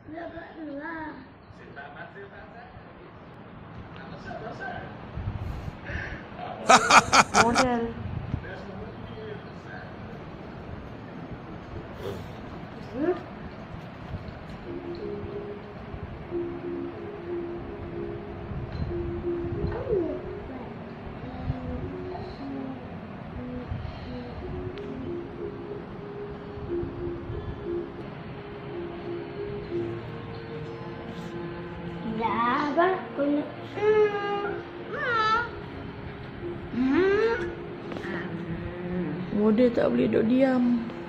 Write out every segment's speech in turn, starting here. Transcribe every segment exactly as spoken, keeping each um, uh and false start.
Model. Model tak boleh duduk diam.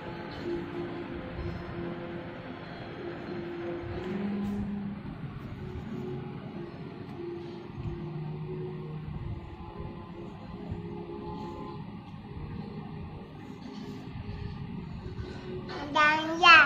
Dan ya.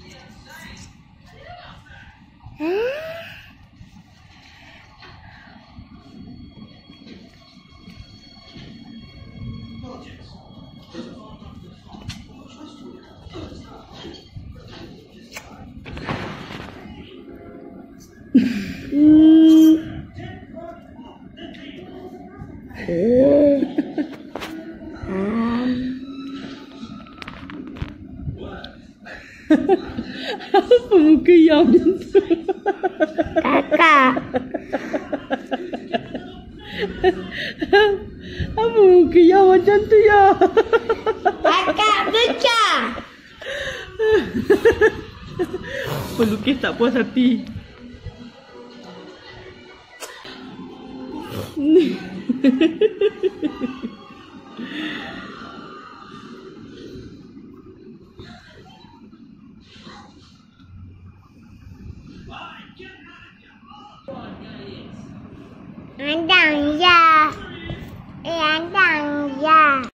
Apa muka yang macam tu? Kakak. Apa muka yang macam tu ya? Kakak pecah. Pelukis tak puas hati. Andang